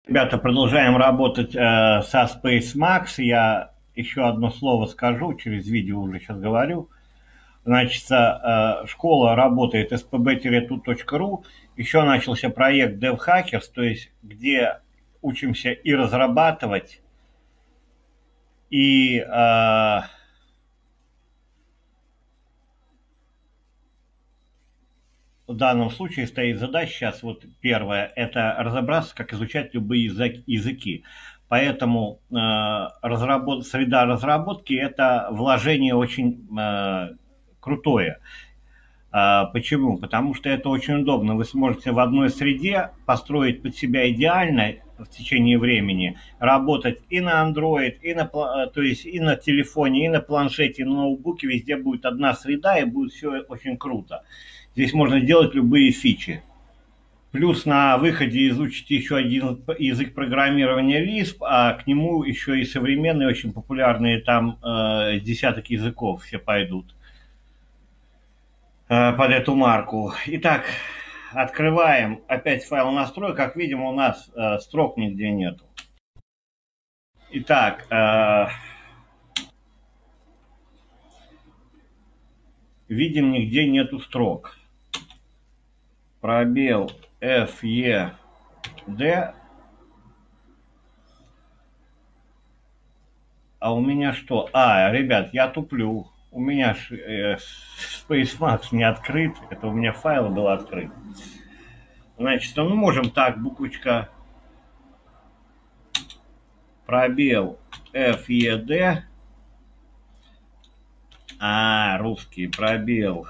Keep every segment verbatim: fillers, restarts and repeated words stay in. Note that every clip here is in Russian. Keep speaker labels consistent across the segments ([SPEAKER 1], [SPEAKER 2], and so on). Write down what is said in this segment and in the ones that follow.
[SPEAKER 1] Ребята, продолжаем работать э, со SpaceMax. Я еще одно слово скажу, через видео уже сейчас говорю. Значит, э, школа работает эс пэ бэ ту точка ру. Еще начался проект DevHackers, то есть где учимся и разрабатывать, и э, в данном случае стоит задача сейчас, вот первое, это разобраться, как изучать любые язык, языки. Поэтому э, разработ, среда разработки – это вложение очень э, крутое. А, почему? Потому что это очень удобно. Вы сможете в одной среде построить под себя идеально в течение времени, работать и на Android, и на, то есть и на телефоне, и на планшете, и на ноутбуке. Везде будет одна среда, и будет все очень круто. Здесь можно делать любые фичи. Плюс на выходе изучите еще один язык программирования лисп, а к нему еще и современные, очень популярные там э, десяток языков все пойдут э, под эту марку. Итак, открываем опять файл настроек. Как видим, у нас э, строк нигде нету. Итак, э, видим, нигде нету строк. Пробел эф е дэ. А у меня что? А, ребят, я туплю. У меня э, SpaceMax не открыт. Это у меня файл был открыт. Значит, ну можем так, буквочка пробел эф е дэ. А, русский пробел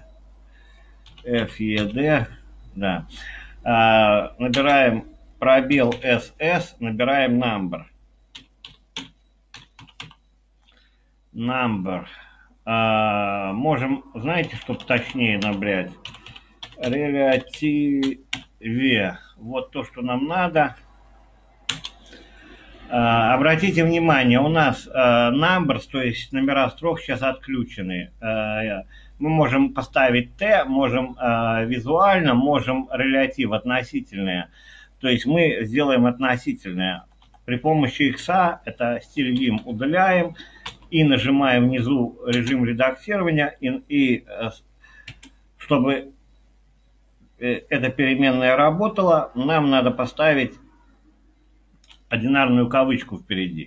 [SPEAKER 1] эф е дэ. Да. А, набираем пробел эс эс, набираем number. Number. А, можем, знаете, чтобы точнее набрать? Релятиве. Вот то, что нам надо. А, обратите внимание, у нас а, numbers, то есть номера строк сейчас отключены. А, мы можем поставить t, можем а, визуально, можем релятив, относительное. То есть мы сделаем относительное. При помощи x, это стиль vim, удаляем и нажимаем внизу режим редактирования. И, и чтобы эта переменная работала, нам надо поставить одинарную кавычку впереди.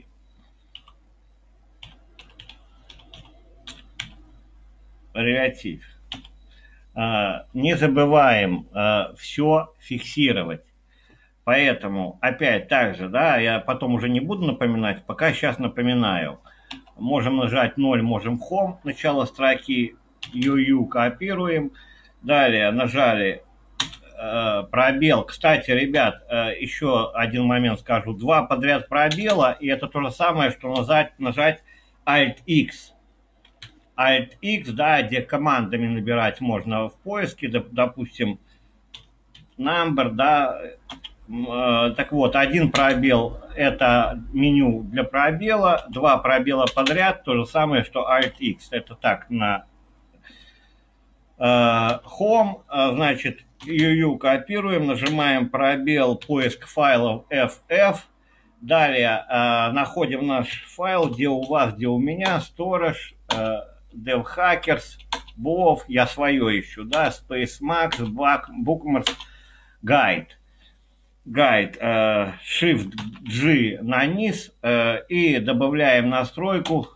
[SPEAKER 1] Релятив. Не забываем все фиксировать. Поэтому, опять так же, да, я потом уже не буду напоминать, пока сейчас напоминаю. Можем нажать ноль, можем home, начало строки, ю ю копируем. Далее нажали э, пробел. Кстати, ребят, э, еще один момент скажу. Два подряд пробела, и это то же самое, что нажать, нажать Alt-X. Alt-X, да, где командами набирать можно в поиске, допустим, number, да. Э, так вот, один пробел – это меню для пробела, два пробела подряд, то же самое, что Alt-X. Это так, на э, Home, э, значит, ю ю копируем, нажимаем пробел, поиск файлов эф эф. Далее э, находим наш файл, где у вас, где у меня, Storage, э, DevHackers, Bov, я свое ищу, да, SpaceMax, Bookmarks, Guide. Guide, э, Shift-G на низ э, и добавляем настройку,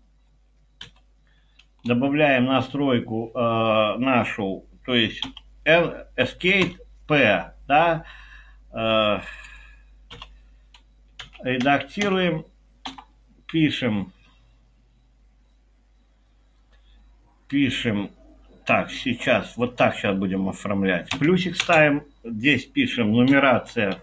[SPEAKER 1] добавляем настройку э, нашу, то есть Escape P, да, э, редактируем, пишем, пишем, так, сейчас, вот так сейчас будем оформлять. Плюсик ставим, здесь пишем нумерация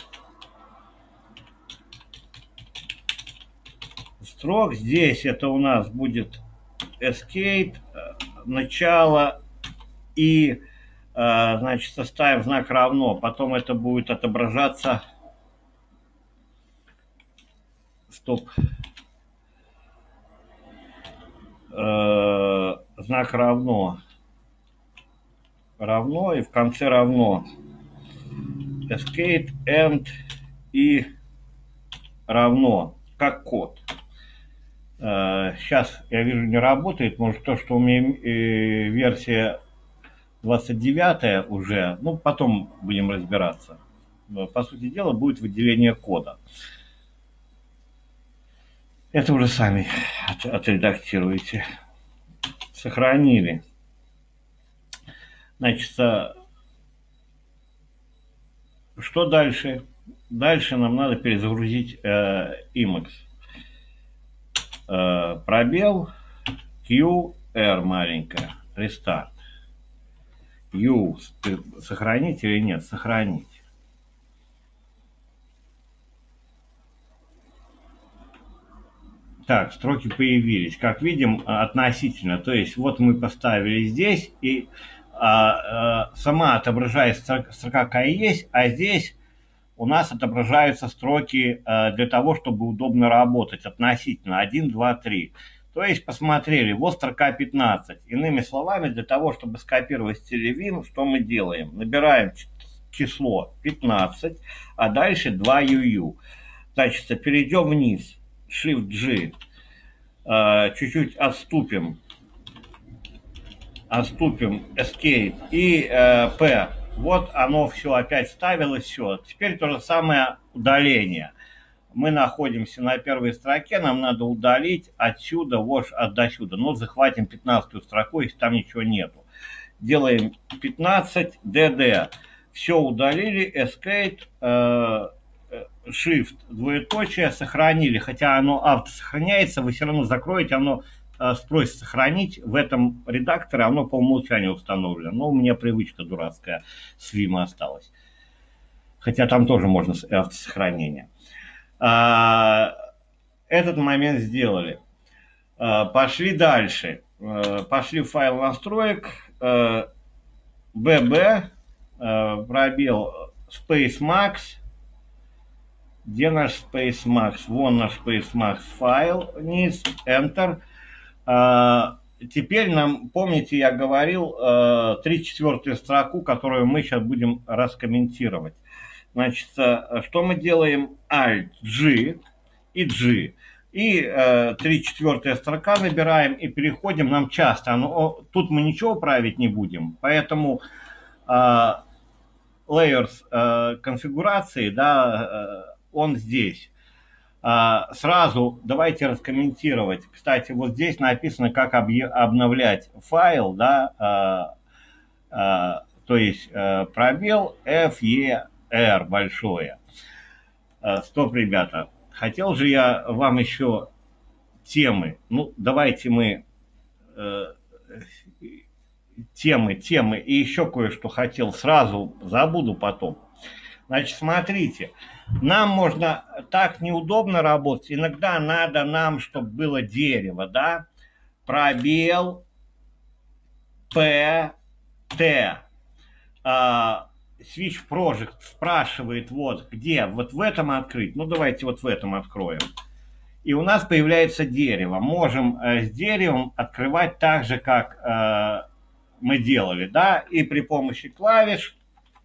[SPEAKER 1] строк, здесь это у нас будет Escape, начало и, значит, составим знак равно, потом это будет отображаться, стоп, знак равно, равно и в конце равно. Escape and и равно, как код. Сейчас, я вижу, не работает. Может, то, что у меня э, версия двадцать девятая уже. Ну, потом будем разбираться. Но, по сути дела, будет выделение кода. Это уже сами от, отредактируете. Сохранили. Значит, что дальше? Дальше нам надо перезагрузить э, Emacs. Э, пробел, Q, R маленькая, рестарт. U сохранить или нет? Сохранить. Так, строки появились. Как видим, относительно. То есть вот мы поставили здесь, и а, а, сама отображается строка, какая есть, а здесь у нас отображаются строки а, для того, чтобы удобно работать относительно один, два, три. То есть посмотрели, вот строка пятнадцать. Иными словами, для того, чтобы скопировать стиль Vim, что мы делаем? Набираем число пятнадцать, а дальше два ю ю. Значит, перейдем вниз. Shift-G, чуть-чуть отступим, отступим, Escape и P. Вот оно все опять ставилось, все. Теперь то же самое удаление. Мы находимся на первой строке, нам надо удалить отсюда, вот до сюда. Но захватим пятнадцатую строку, если там ничего нету. Делаем пятнадцать, ди ди. Все удалили, Escape, Shift, двоеточие, сохранили, хотя оно автосохраняется, вы все равно закроете, оно э, спросит сохранить. В этом редакторе оно по умолчанию установлено, но у меня привычка дурацкая с Vim осталась. Хотя там тоже можно автосохранение. А, этот момент сделали. А, пошли дальше. А, пошли в файл настроек. А, би би, а, пробел SpaceMax. Где наш SpaceMax? Вон наш SpaceMax файл, вниз, Enter. А, теперь нам, помните, я говорил, три четвертую строку, которую мы сейчас будем раскомментировать. Значит, что мы делаем? Alt-G и G. И три четвертая строка набираем и переходим. Нам часто, оно, тут мы ничего править не будем, поэтому а, layers а, конфигурации, да, он здесь. А, сразу давайте раскомментировать. Кстати, вот здесь написано, как обновлять файл, да, а, а, то есть а, пробел эф и эр большое. А, стоп, ребята. Хотел же я вам еще темы. Ну, давайте мы э, темы, темы и еще кое-что хотел. Сразу забуду потом. Значит, смотрите, нам можно так неудобно работать. Иногда надо нам, чтобы было дерево, да? Пробел, П, Т. А, Switch Project спрашивает, вот, где? Вот в этом открыть? Ну, давайте вот в этом откроем. И у нас появляется дерево. Можем э, с деревом открывать так же, как э, мы делали, да? И при помощи клавиш,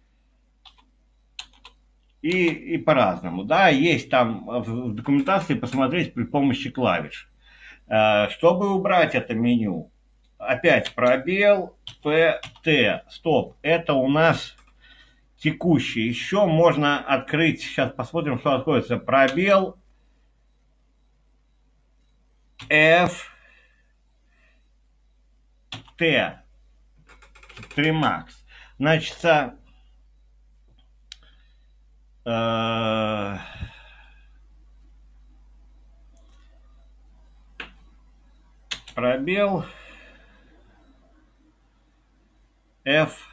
[SPEAKER 1] И, и по-разному, да, есть там в документации посмотреть при помощи клавиш. Чтобы убрать это меню, опять пробел, П, Т, стоп, это у нас текущий. Еще можно открыть, сейчас посмотрим, что откроется, пробел, F, Т, три макс. Значит, э, пробел F,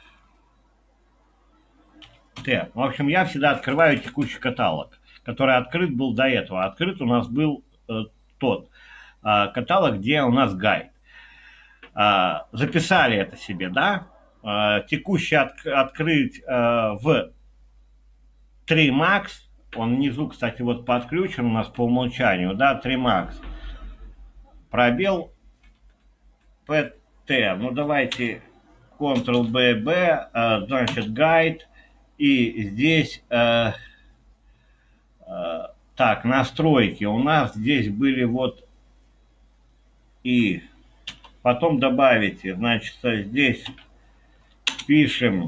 [SPEAKER 1] Т. В общем, я всегда открываю текущий каталог, который открыт был до этого. Открыт у нас был э, тот э, каталог, где у нас гайд. Э, записали это себе, да? Э, текущий от, открыть э, в три макс. Он внизу, кстати, вот подключен у нас по умолчанию, да, три макс. Пробел пэ тэ. Ну, давайте контрол-бэ бэ, э, значит, гайд. И здесь э, Так, настройки. У нас здесь были вот и потом добавите. Значит, здесь пишем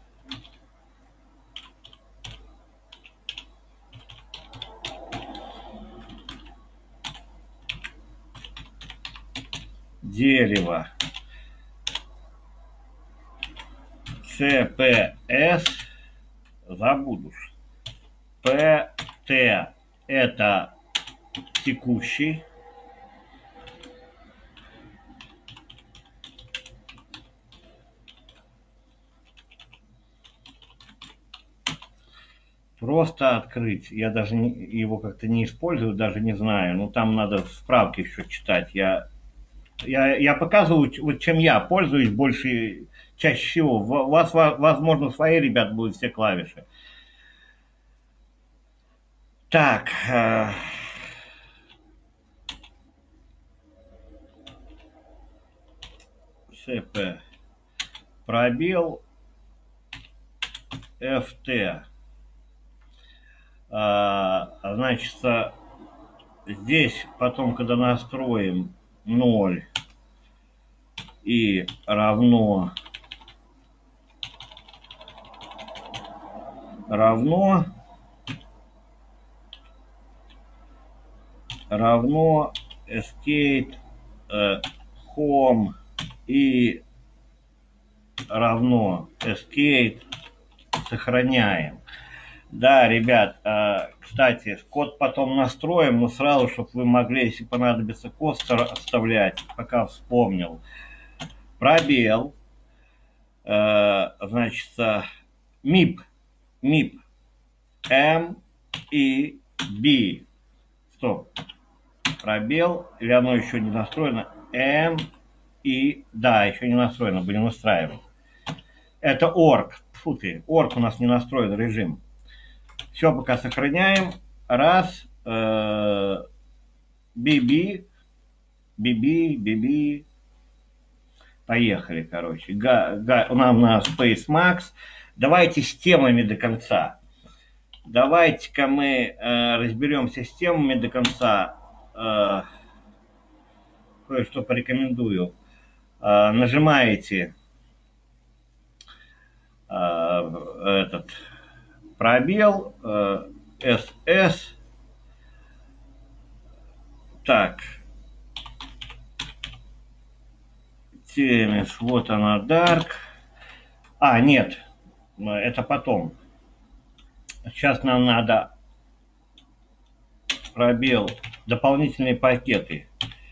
[SPEAKER 1] дерево си пи эс, забудешь. пи ти это текущий. Просто открыть. Я даже не, его как-то не использую, даже не знаю. Ну, там надо справки еще читать. Я, я, я показываю, вот чем я пользуюсь больше, чаще всего. У вас, возможно, свои, ребят, будут все клавиши. Так. Э, СП. Пробел. эф ти. А, значит, здесь потом, когда настроим ноль и равно равно равно escape э, home и равно escape сохраняем. Да, ребят, э, кстати, код потом настроим, но сразу, чтобы вы могли, если понадобится, код оставлять, пока вспомнил. Пробел, э, значит, мип, мип, м и b. Стоп. Пробел, или оно еще не настроено, м и, да, еще не настроено, будем настраивать. Это орг, фу ты, орг у нас не настроен режим. Все, пока сохраняем. Раз. би би. би би, би би. Поехали, короче. Га, га, у нас на Space Max. Давайте с темами до конца. Давайте-ка мы э, разберемся с темами до конца. Э, кое-что порекомендую. Э, нажимаете э, этот пробел э, эс эс. Так. Темис, вот она, Dark. А, нет, это потом. Сейчас нам надо пробел дополнительные пакеты.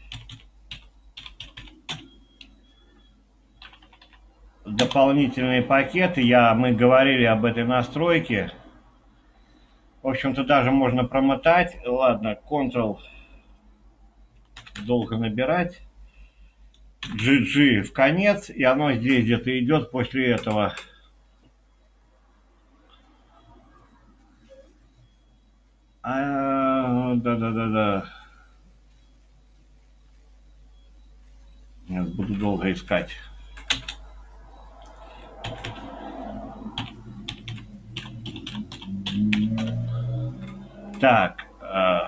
[SPEAKER 1] Дополнительные пакеты, я, мы говорили об этой настройке. В общем-то, даже можно промотать. Ладно, Ctrl долго набирать. джи джи в конец, и оно здесь где-то идет после этого. А, да-да-да-да. Сейчас буду долго искать. Так, э,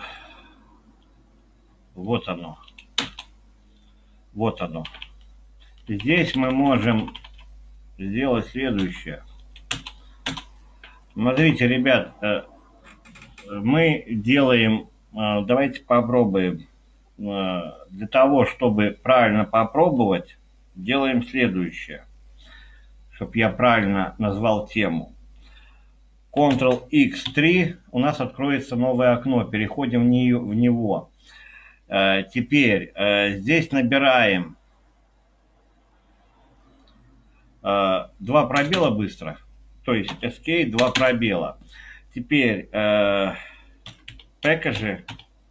[SPEAKER 1] вот оно. Вот оно. Здесь мы можем сделать следующее. Смотрите, ребят, э, мы делаем, э, давайте попробуем. Э, для того, чтобы правильно попробовать, делаем следующее. Чтобы я правильно назвал тему. Ctrl икс три, у нас откроется новое окно, переходим в, нее, в него. Э, теперь э, здесь набираем э, два пробела быстро, то есть Escape, два пробела. Теперь э, Package,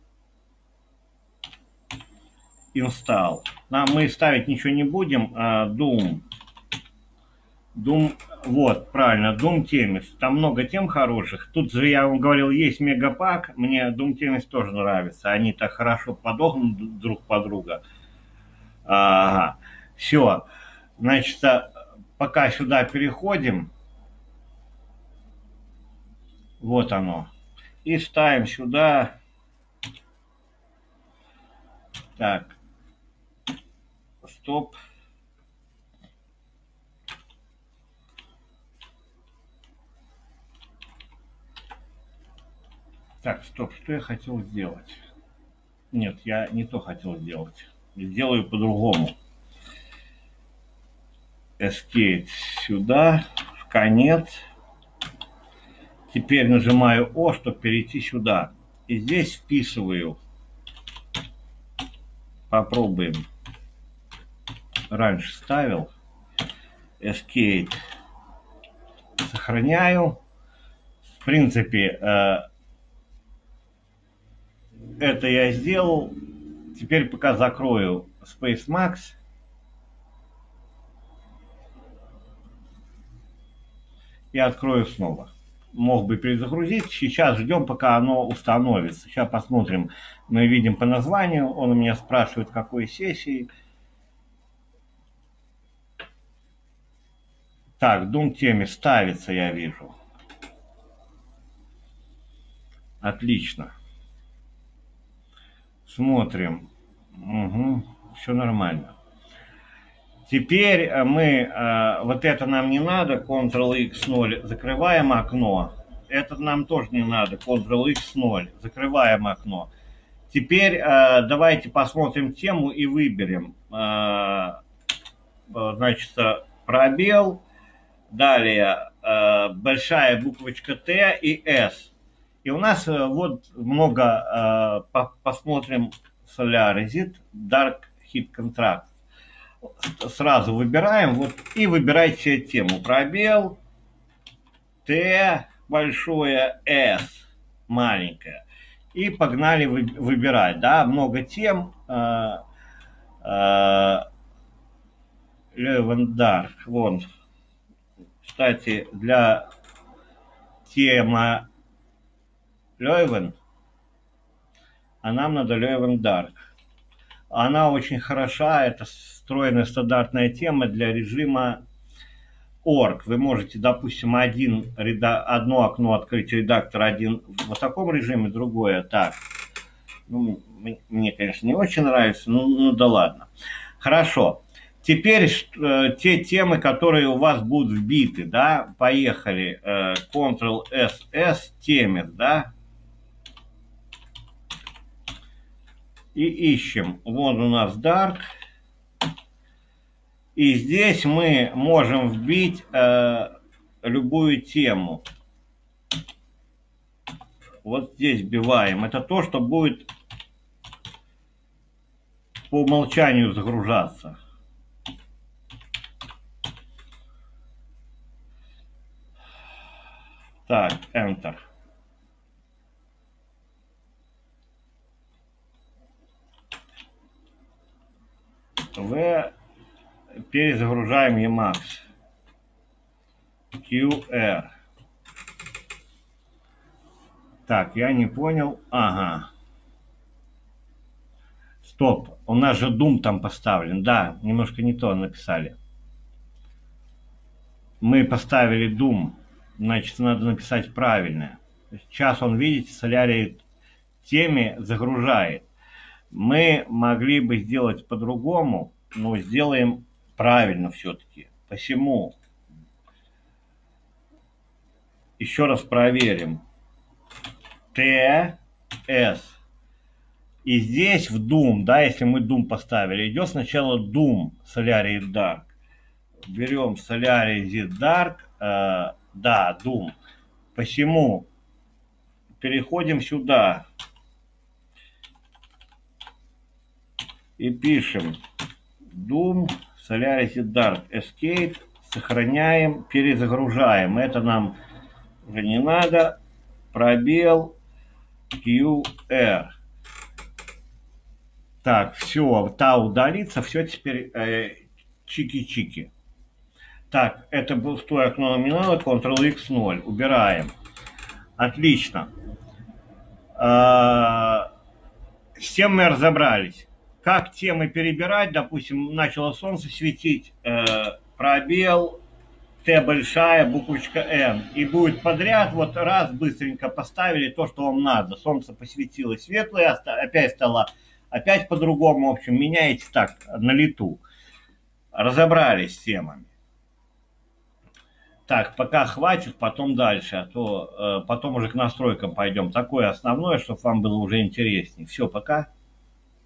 [SPEAKER 1] Install. Нам мы ставить ничего не будем, э, Doom. Doom, вот, правильно, Doom Themis. Там много тем хороших. Тут же, я вам говорил, есть мегапак. Мне Doom Themis тоже нравится. Они так хорошо подогнаны друг под друга. Ага. Все. Значит, пока сюда переходим. Вот оно. И ставим сюда. Так. Стоп. Так, стоп, что я хотел сделать? Нет, я не то хотел сделать. Сделаю по-другому. Escape сюда, в конец. Теперь нажимаю О, чтобы перейти сюда. И здесь вписываю. Попробуем. Раньше ставил. Escape. Сохраняю. В принципе, это я сделал. Теперь пока закрою SpaceMax. И открою снова. Мог бы перезагрузить. Сейчас ждем, пока оно установится. Сейчас посмотрим. Мы видим по названию. Он у меня спрашивает, какой сессии. Так, Doom теме ставится, я вижу. Отлично. Смотрим. Угу. Все нормально. Теперь мы, вот это нам не надо, контрол икс ноль, закрываем окно. Это нам тоже не надо, контрол икс ноль, закрываем окно. Теперь давайте посмотрим тему и выберем. Значит, пробел, далее большая буквочка Т и С. И у нас вот много, посмотрим, Solaris Dark Heat Contract. Сразу выбираем, вот, и выбирайте тему. Пробел, Т большое, С маленькое. И погнали вы, выбирать, да, много тем. Eleven Dark, вон. Кстати, для тема Eleven, а нам надо Eleven Dark. Она очень хороша, это встроенная стандартная тема для режима орг. Вы можете, допустим, один, одно окно открыть, редактор один в таком режиме, другое так. Ну, мне, конечно, не очень нравится, но ну да ладно. Хорошо. Теперь э, те темы, которые у вас будут вбиты, да, поехали. Э, контрол эс эс, темес, да. И ищем. Вон у нас Dark. И здесь мы можем вбить э, любую тему. Вот здесь вбиваем. Это то, что будет по умолчанию загружаться. Так, Enter. В. Перезагружаем Emacs. кью ар. Так, я не понял. Ага. Стоп. У нас же Doom там поставлен. Да, немножко не то написали. Мы поставили Doom. Значит, надо написать правильно. Сейчас он, видите, Solaris теме загружает. Мы могли бы сделать по-другому, но сделаем правильно все-таки. Посему еще раз проверим. Т, С. И здесь в Doom, да, если мы Doom поставили, идет сначала Doom Solaris Dark. Берем Solaris Dark, э, да, Doom. Посему переходим сюда и пишем Doom Solaris Dark Escape, сохраняем, перезагружаем. Это нам уже не надо. Пробел кью ар. Так, все, та удалится, все теперь э, чики-чики. Так, это был пустое окно нам не надо, контрол икс ноль, убираем. Отлично. С тем мы разобрались. Как темы перебирать, допустим, начало солнце светить, э, пробел, Т большая, буквочка Н. И будет подряд, вот раз быстренько поставили то, что вам надо. Солнце посветило светлое, опять стало опять по-другому. В общем, меняете так, на лету. Разобрались с темами. Так, пока хватит, потом дальше, а то э, потом уже к настройкам пойдем. Такое основное, чтобы вам было уже интереснее. Все, пока.